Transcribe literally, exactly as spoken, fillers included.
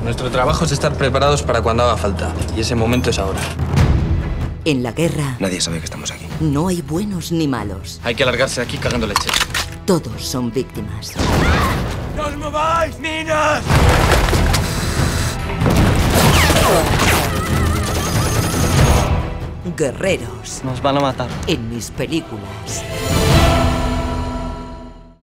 Nuestro trabajo es estar preparados para cuando haga falta. Y ese momento es ahora. En la guerra Nadie sabe que estamos aquí. no hay buenos ni malos. Hay que alargarse de aquí cagando leche. Todos son víctimas. ¡No os mováis, niñas! Guerreros Nos van a matar. en mis películas.